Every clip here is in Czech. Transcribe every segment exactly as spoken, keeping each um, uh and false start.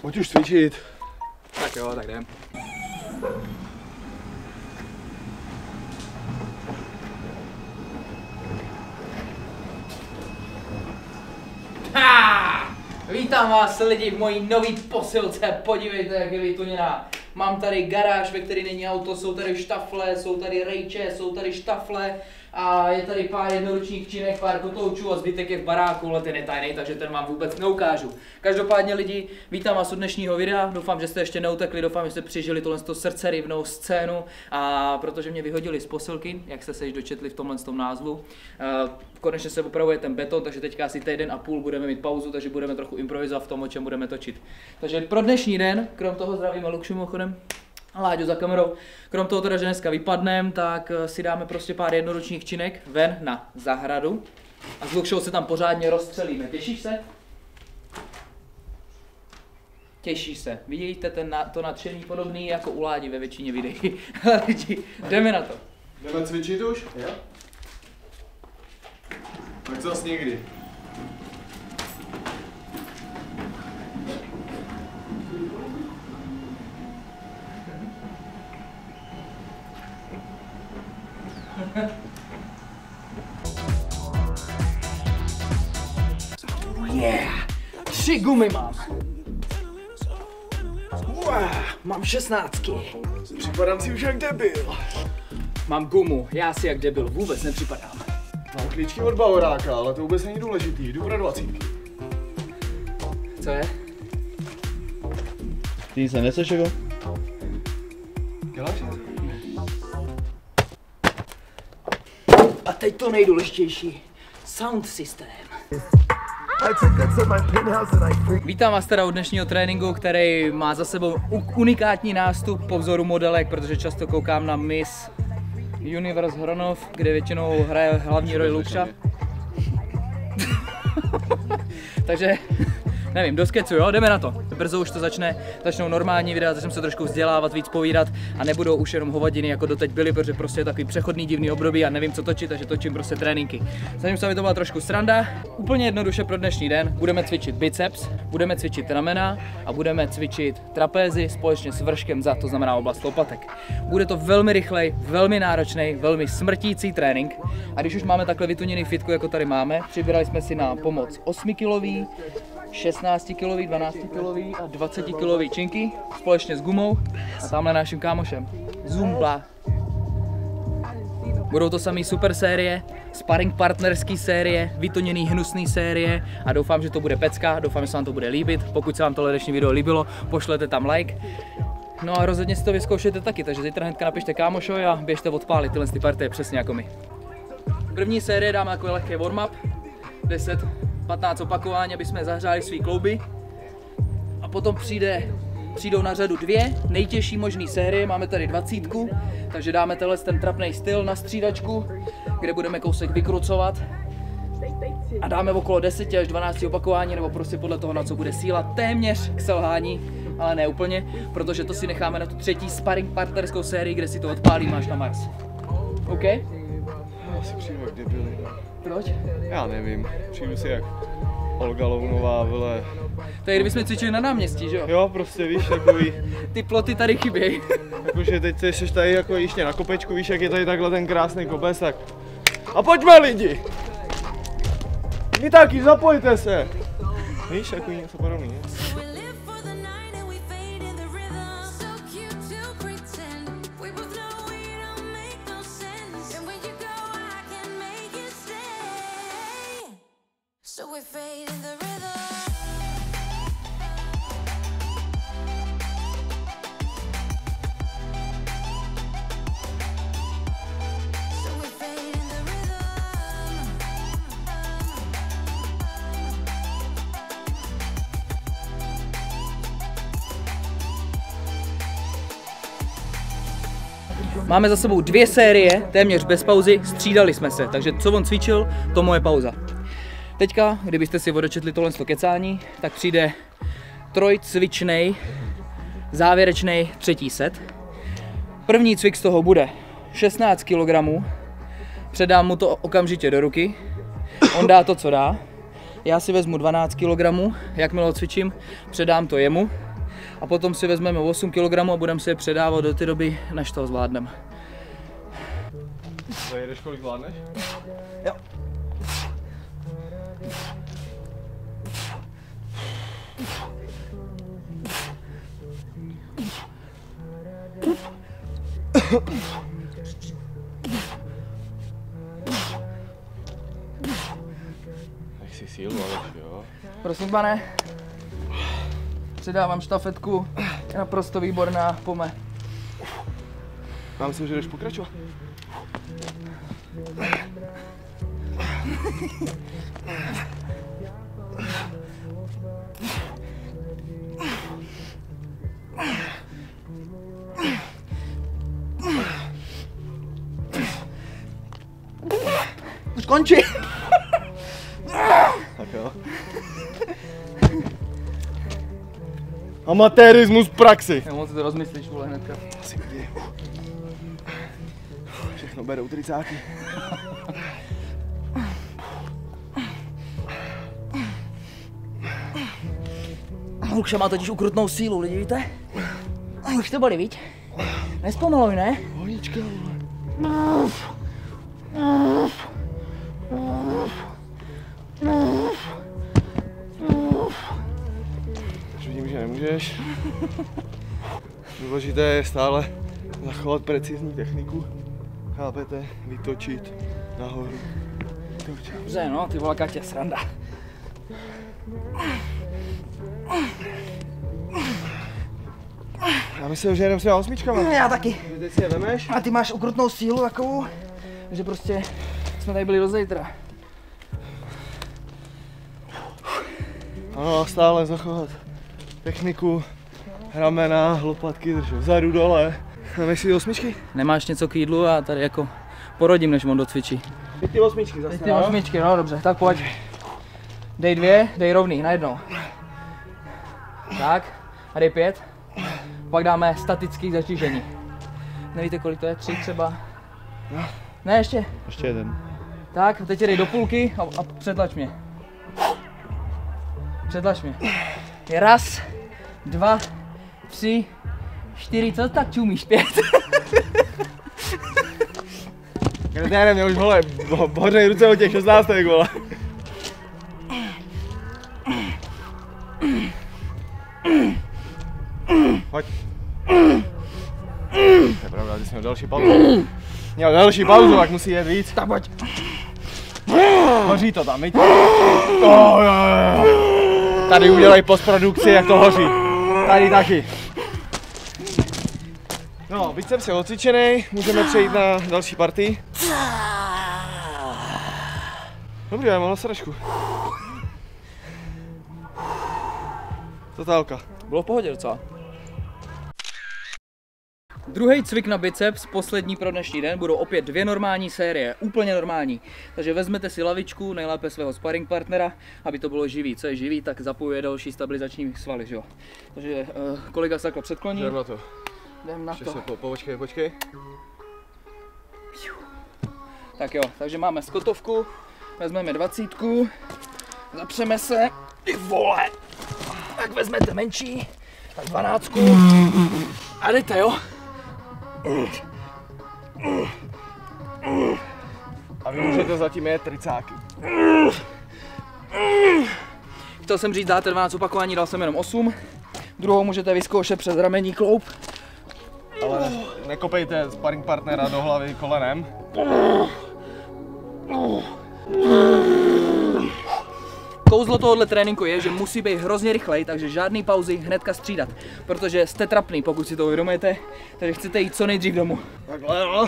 Pojď už cvičit. Tak jo, tak jdem. Ha! Vítám vás lidi v mojí nový posilce, podívejte, jak je vytuněná. Mám tady garáž, ve který není auto, jsou tady štafle, jsou tady rejče, jsou tady štafle a je tady pár jednoručních činek, pár kotoučů a zbytek je v baráku, ale ten je tajný, takže ten vám vůbec neukážu. Každopádně lidi, vítám vás u dnešního videa, doufám, že jste ještě neutekli, doufám, že jste přežili tohle srdcerivnou scénu a protože mě vyhodili z posilky, jak jste se již dočetli v tomhle tom názvu. Konečně se opravuje ten beton, takže teďka asi týden a půl budeme mít pauzu, takže budeme trochu improvizovat v tom, o čem budeme točit. Takže pro dnešní den, krom toho zdravíme Lukšu mimochodem, a Láďu za kamerou, krom toho teda, že dneska vypadneme, tak si dáme prostě pár jednoručních činek ven na zahradu a s Lukšou se tam pořádně rozstřelíme. Těšíš se? Těšíš se. Vidíte ten, to nadšení podobný jako u Ládi ve většině videí. Lidi, jdeme na to. Jdeme cvičit už? Jo. Tak zas někdy. Yeah! Tři gumy mám. Wow, mám šestnáctky. Připadám si už jak debil. Mám gumu, já si jak debil vůbec nepřipadám. Mám klíčky od Bavoráka, ale to vůbec není důležitý. Jdu pro dvacítky. Co je? Ty se neseš jako? Děláš něco? A teď to nejdůležitější. Sound systém. Vítám vás teda u dnešního tréninku, který má za sebou unikátní nástup po vzoru modelek, protože často koukám na Miss Universe Hronov, kde většinou hraje hlavní roli Lukša. Takže nevím, do skecu, jo, jdeme na to. Brzo už to začne, začnou normální videa, začneme se trošku vzdělávat, víc povídat a nebudou už jenom hovadiny, jako doteď byly, protože prostě je takový přechodný divný období a nevím, co točit, takže točím prostě tréninky. Snažím se, aby to byla trošku sranda. Úplně jednoduše pro dnešní den budeme cvičit biceps, budeme cvičit ramena a budeme cvičit trapézy společně s vrškem zad, to znamená oblast lopatek. Bude to velmi rychlej, velmi náročný, velmi smrtící trénink. A když už máme takhle vytuněný fitku, jako tady máme, přibrali jsme si na pomoc osmikilový, šestnáctikilový, dvanáctikilový a dvacetikilový činky společně s gumou a tamhle naším kámošem. Zumba. Budou to samý super série, sparring partnerský série, vytuněný hnusný série a doufám, že to bude pecka, doufám, že se vám to bude líbit. Pokud se vám tohle dnešní video líbilo, pošlete tam like. No a rozhodně si to vyzkoušejte taky, takže zítra hnedka napište kámošovi a běžte odpálit tyhle ty partie přesně jako my. První série dáme takový lehký warm-up, deset patnáct opakování, aby jsme zahřáli svý klouby. A potom přijde, přijdou na řadu dvě nejtěžší možné série, máme tady dvacítku, takže dáme tenhle ten trapný styl na střídačku, kde budeme kousek vykrucovat. A dáme okolo deseti až dvanácti opakování, nebo prostě podle toho, na co bude síla, téměř k selhání, ale ne úplně, protože to si necháme na tu třetí sparring partnerskou sérii, kde si to odpálíme až na Mars. OK? Já si přijdu jak debily. Proč? Já nevím, přijdu si jak Olga Lounová, vole. Tady kdybychom cvičili na náměstí, že jo? Jo, prostě víš, takový. Ty ploty tady chybějí. Jakože teď jsi tady jako ještě na kopečku, víš, jak je tady takhle ten krásný kopec, tak. A pojďme lidi! Vy taky, zapojte se! Víš, jako něco podobného. Máme za sebou dvě série, téměř bez pauzy, střídali jsme se, takže co on cvičil, to moje pauza. Teďka, kdybyste si odočetli tohle kecání, tak přijde trojcvičnej, závěrečný třetí set. První cvik z toho bude šestnáct kilogramů, předám mu to okamžitě do ruky, on dá to, co dá. Já si vezmu dvanáct kilogramů, jakmile ho cvičím, předám to jemu a potom si vezmeme osm kilogramů a budeme si je předávat do té doby, než to zvládneme. Zajedeš, kolik zvládneš? Jo. Nech si sílu, ale jo. Prosím, pane. Předávám štafetku. Je naprosto výborná, pome. Já myslím, že jdeš pokračovat. Už končí. Tak jo. Amatérismus v praxi. Já moc si to rozmyslíš, vole, hnedka. Asi kdy. Všechno berou tricáky. Lukša má totiž ukrutnou sílu, lidi, víte? Už to bolí, viď? Nespomaluj, ne? Honička, vole. Už vidím, že nemůžeš. Důležité je stále zachovat precizní techniku. Chápete? Vytočit nahoru. Dobře, no, ty vole, Katě, sranda. Já myslím, že jedem s těma osmičkama. Já taky. Teď si je vemeš. A ty máš ukrutnou sílu takovou, že prostě jsme tady byli do zítra. Ano, stále zachovat techniku, ramena, lopatky držet vzadu, dole. Dáme si osmičky? Nemáš něco k jídlu a tady jako porodím, než on docvičí. Teď ty osmičky zase, Teď ty osmičky, no dobře, tak pojď. Dej dvě, dej rovný, najednou. Tak, a dej pět. Pak dáme statický zatížení. Nevíte, kolik to je? Tři třeba? Ne, ještě. Ještě jeden. Tak, teď dej do půlky a, a přetlač mě. Přetlač mě. Je raz, dva, tři, čtyři, co tak čumíš? Pět. Kreténe, mě už vole, bořej ruce od těch šestnáctek, vole. Pojď. To je pravda, ty jsi měl další pauzu. Měl další pauzu, tak musí jet víc. Tak pojď. Hoří to tam, viď? Oh, jo, jo, jo. Tady udělej postprodukci, jak to hoří. Tady taky. No, biceps je odcvičený, můžeme přejít na další partii. Dobrý, já mám na sračku. Totálka. Bylo v pohodě docela. Druhý cvik na biceps, poslední pro dnešní den, budou opět dvě normální série, úplně normální. Takže vezmete si lavičku, nejlépe svého sparring partnera, aby to bylo živý. Co je živý, tak zapojuje další stabilizační svaly, že jo. Takže uh, kolega se takhle předkloní. Jdem na to. Jdem na Ještě to. se po, počkej, počkej. Tak jo, takže máme skotovku, vezmeme dvacítku, zapřeme se, ty vole. Tak vezmete menší, tak dvanáctku a jdete, jo. A vy můžete zatím jet tricáky. Chtěl jsem říct, dáte dvanáct opakování, dal jsem jenom osm. Druhou můžete vyzkoušet přes ramení kloup. Ale nekopejte sparring partnera do hlavy kolenem. Kouzlo tohohle tréninku je, že musí být hrozně rychlej, takže žádný pauzy, hnedka střídat. Protože jste trapný, pokud si to uvědomujete, takže chcete jít co nejdřív domů. Takhle, no.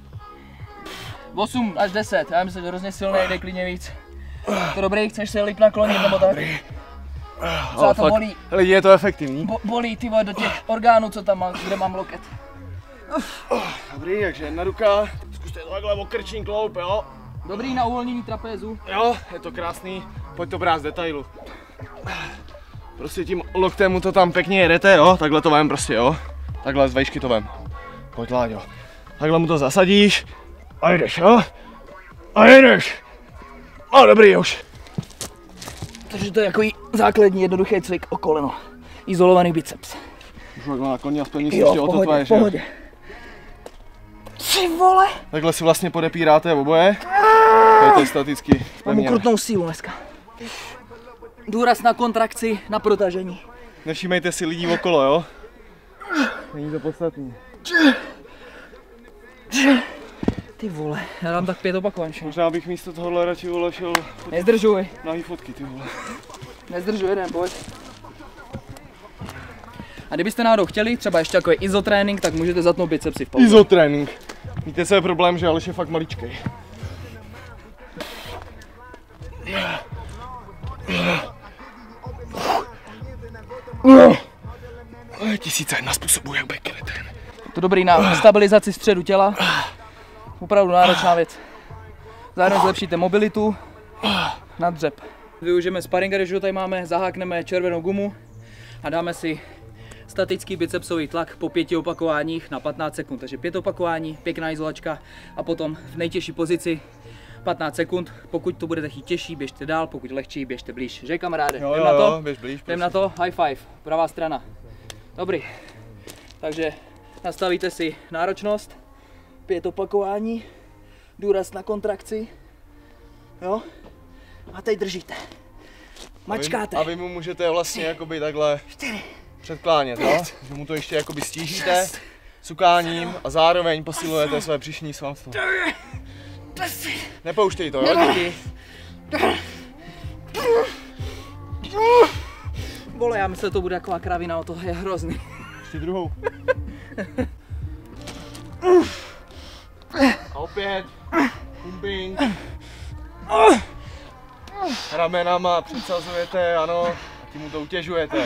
osm až deset, já myslím, že hrozně silný, jde klidně víc. To dobrý, chceš se líp naklonit nebo tak? Třeba to bolí, Lidi, je to efektivní. bo, bolí ty vole do těch orgánů, co tam mám, kde mám loket. Dobrý, takže jedna ruka. Zkuste to takhle o krční kloup, jo. Dobrý na uvolnění trapézu. Jo, je to krásný. Pojď to brát z detailu. Prostě tím loktem mu to tam pěkně jedete, jo. Takhle to vem prostě, jo. Takhle z vejšky to vem. Pojď, Láďo. Takhle mu to zasadíš. A jdeš, jo. A jdeš. No, dobrý už. Takže to je jako základní jednoduchý cvik o koleno. Izolovaný biceps. Už takhle na koni aspoň nic Jo, ještě v o to pohodě, tvoje, v pohodě. Ty vole! Takhle si vlastně podepíráte oboje. To je staticky. Mám ukrutnou sílu dneska. Důraz na kontrakci, na protažení. Nevšímejte si lidí okolo, jo? Není to podstatný. Ty vole, já dám tak pět opakování. Možná bych místo tohohle radši uložil Nezdržuj. nahý fotky, ty vole. Nezdržuj jeden, pojď. A kdybyste náhodou chtěli, třeba ještě jako je izotrénink, tak můžete zatnout bicepsy v pauze. Izotrénink. Víte, co je problém, že Aleš je fakt maličkej. Tisíce jedna způsobů, jak být kreten. To dobrý na stabilizaci středu těla. Opravdu náročná věc. Zároveň zlepšíte mobilitu na dřep. Využijeme sparinga, když ho tady máme, zahákneme červenou gumu a dáme si statický bicepsový tlak po pěti opakováních na patnáct sekund. Takže pět opakování, pěkná izolačka a potom v nejtěžší pozici patnáct sekund. Pokud to budete chtít těžší, běžte dál, pokud lehčí, běžte blíž. Že kamaráde? Jo, Jdem jo, na to? jo, běž blíž. Jdem na to, high five, pravá strana. Dobrý. Takže nastavíte si náročnost, pět opakování, důraz na kontrakci, jo? A teď držíte. Mačkáte. A vy, a vy mu můžete vlastně jakoby takhle předklánět, jo? Že mu to ještě jakoby stížíte sukáním a zároveň posilujete své břišní svalstvo. Nepouštěj to, jo, děti? Vole, já myslím, že to bude taková kravina, to je hrozný. Ještě druhou. A opět. Pumping. Ramenama předsazujete, ano, a tím mu to utěžujete.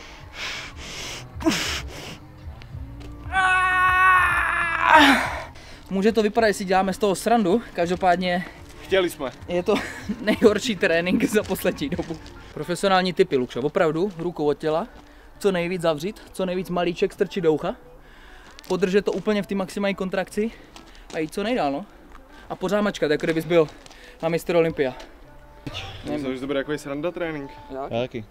Může to vypadat, jestli děláme z toho srandu, každopádně Chtěli jsme. je to nejhorší trénink za poslední dobu. Profesionální typy, Lukšo, opravdu, rukou od těla, co nejvíc zavřít, co nejvíc malíček strčit do ucha, podržet to úplně v té maximální kontrakci a jít co nejdál, no. A pořád mačkat, jako kdybys byl na mistr Olympia. Myslím, že to bude takový sranda trénink. Jak? Taky.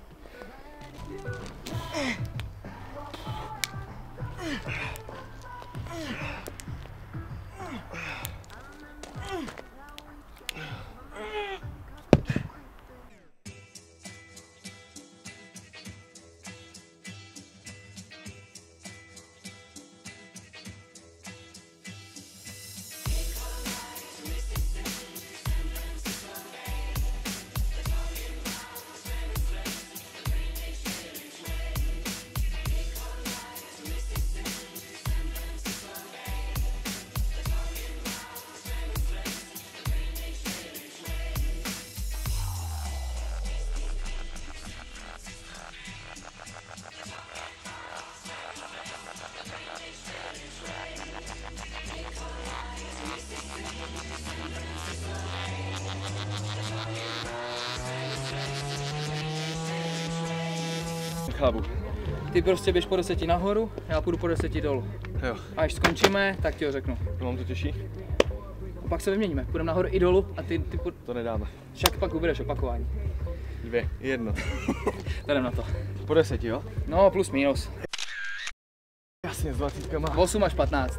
Chápu. Ty prostě běž po deseti nahoru, já půjdu po deseti dolů. Jo. A až skončíme, tak ti ho řeknu. To mám to těžší? A pak se vyměníme, půjdeme nahoru i dolů a ty, ty půjdu... To nedáme. Však pak ubydeš opakování. Dvě, jedno. Jdem na to. Po deseti, jo? No, plus minus. Jasně, s dvacítkama. osm až patnáct.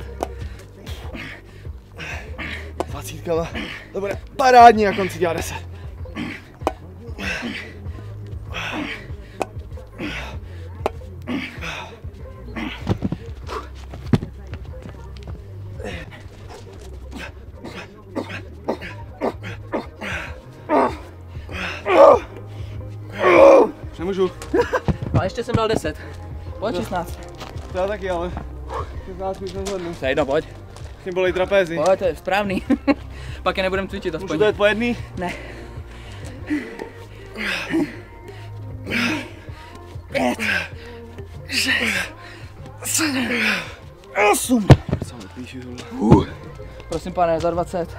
Dvacítkama. Dobré, parádní, na konci dělá deset. Nemůžu. A ještě jsem dal deset. Pojď šestnáct. To já taky, ale šestnáct už nezvednu. To je jedno, pojď. S tím bolej trapézy. Pojď, to je správný. Pak je nebudem cvičit aspoň. Můžu to jet po jedný? Ne. Pět. Šest. Sedm. Osm. Co mi píši, uh. Prosím pane, za dvacet.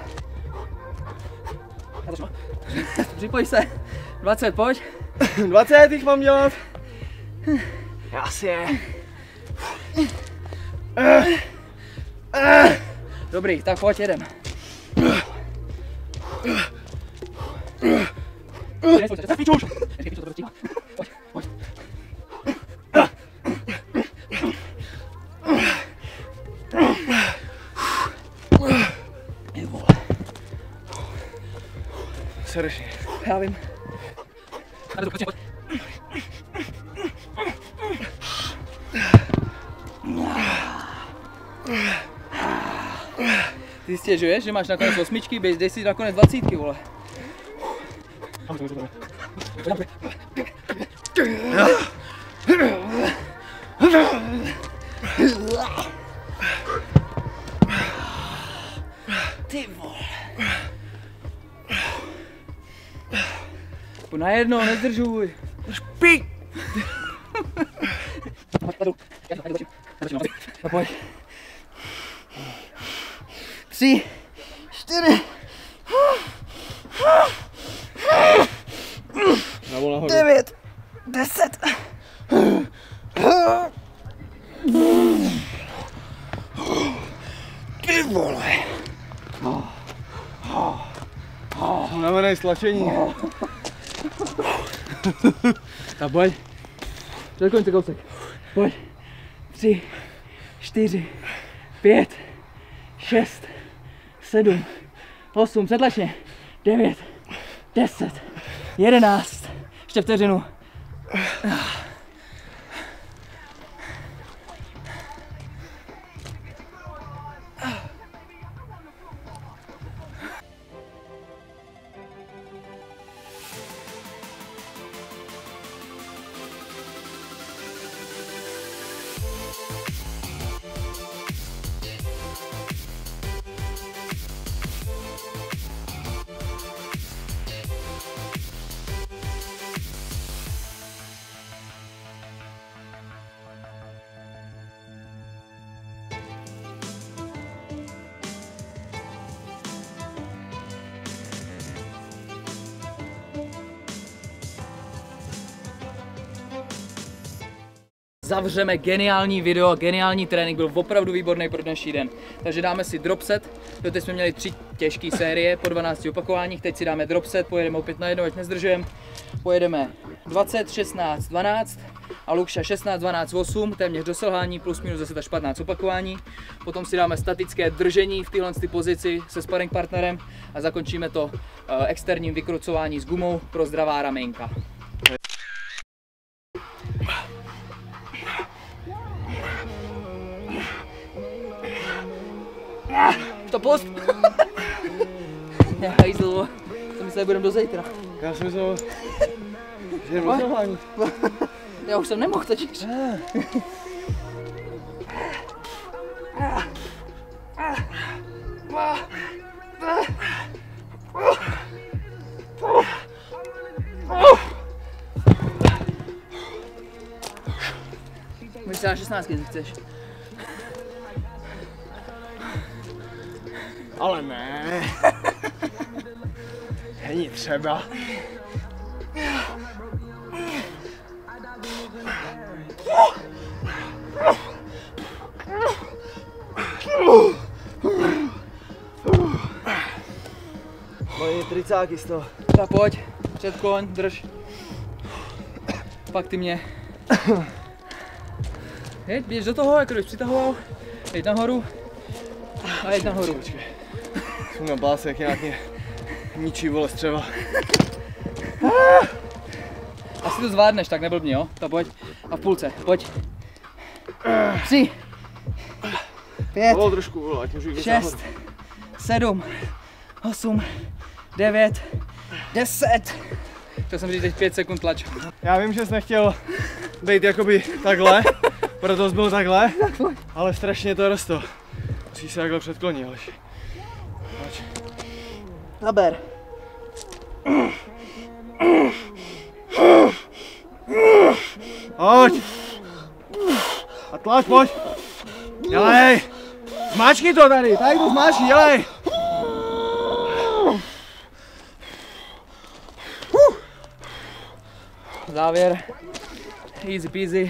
Připoj se. dvacet, pojď. dvacet jich mám dělat. Jasně. Dobrý, tak pojď, jedem. Pojď, pojď. srdečně. Já vím. Ty stěžuješ, že máš nakonec osmičky, běž, dej si nakonec dvacítky, vole. Ty vole. Pojď na jedno, nezdržuj. Špík! No pojď. Tři, čtyři, devět, deset. Ty vole. Unavený stlačení. Tak pojď. Do konce kousek. Pojď. Tři, čtyři, pět, šest, sedm, osm, setlačně. Devět, deset, jedenáct. Ještě vteřinu. Zavřeme geniální video a geniální trénink, byl opravdu výborný pro dnešní den. Takže dáme si drop set, doteď jsme měli tři těžké série po dvanácti opakováních, teď si dáme drop set, pojedeme opět na jedno, ať nezdržujeme. Pojedeme dvacet, šestnáct, dvanáct a Lukša šestnáct, dvanáct, osm, téměř do selhání, plus minus deset až patnáct opakování. Potom si dáme statické držení v téhle pozici se sparring partnerem a zakončíme to externím vykrucování s gumou pro zdravá ramínka. To post! Já hajzl, to myslel, že budem do zítra. Já jsem myslel, že jdem do selhání. Já už jsem nemohl totiž. Můžeš se na šestnáct, když chceš. Ale ne. Není třeba. Moje tricáky z toho. Tak pojď, před koň, drž. Pak ty mě. Jeď, běž do toho, jako když přitahoval. Jeď nahoru. A jeď nahoru. Jsem na báse, jak nějak mě ničí, vole, střeva. Asi to zvládneš, tak neblbni, jo? Tak pojď. A v půlce, pojď. Tři. Pět. Volou trošku, vole, ať můžu jít šest. Sedm. Osm. Devět. Deset. Chtěl jsem říct teď pět sekund tlač. Já vím, že jsi nechtěl být jakoby takhle, proto jsi byl takhle, ale strašně to rosto. Musíš se takhle předklonit, Aleši. Pojď. Naber. Pojď. A tlač, pojď. Dělej. Zmáčkni to tady, tady to zmáčkni, dělej. Závěr. Easy peasy.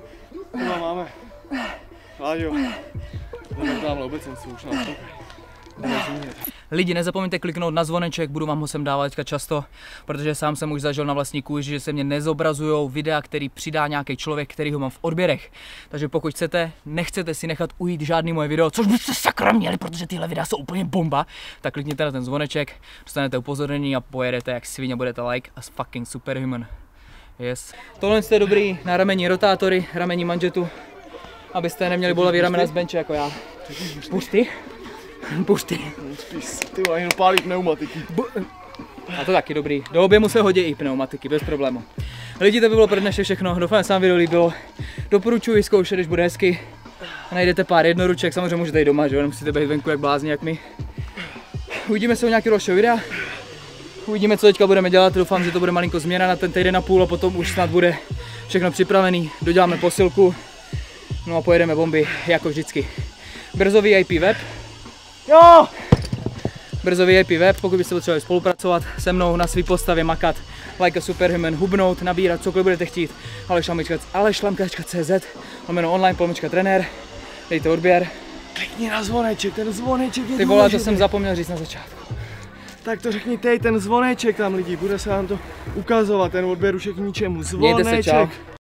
No máme. Láďo. Jdeme tamhle obecenství už nás. Lidi, nezapomeňte kliknout na zvoneček, budu vám ho sem dávat teďka často, protože sám jsem už zažil na vlastní kůži, že se mě nezobrazují videa, který přidá nějaký člověk, který ho mám v odběrech. Takže pokud chcete, nechcete si nechat ujít žádný moje video, což byste sakra měli, protože tyhle videa jsou úplně bomba, tak klikněte na ten zvoneček, dostanete upozornění a pojedete jak svině, budete like a fucking superhuman. Yes. Tohle je dobrý na ramení rotátory, ramení manžetu, abyste neměli bolavý ramena z benče jako já. Pusty? Pusty. Ty vole, jenom pálí pneumatiky. A to taky dobrý. Do objemu se hodí i pneumatiky, bez problému. Lidi, to by bylo pro dnešek všechno. Doufám, že se vám video líbilo. Doporučuji zkoušet, když bude hezky. A najdete pár jednoruček, samozřejmě můžete jít doma, že jo, nemusíte být venku jak blázni, jak my. Uvidíme se u nějakého dalšího videa. Uvidíme, co teďka budeme dělat. Doufám, že to bude malinko změna na ten týden a půl a potom už snad bude všechno připravený. Doděláme posilku. No a pojedeme bomby, jako vždycky. Brzo V I P web. Jo! Brzo V I P web, pokud byste potřebovali spolupracovat se mnou na své postavě, makat, like a superhuman, hubnout, nabírat, cokoliv budete chtít, alešlamka tečka cé zet, lomeno online, pomlčka trenér, dejte odběr. Klikni na zvoneček, ten zvoneček je Ty vole, to jsem zapomněl říct na začátku. Tak to řekni tej, ten zvoneček tam lidi, bude se vám to ukazovat, ten odběr už je k ničemu, zvoneček. Mějte se, čau.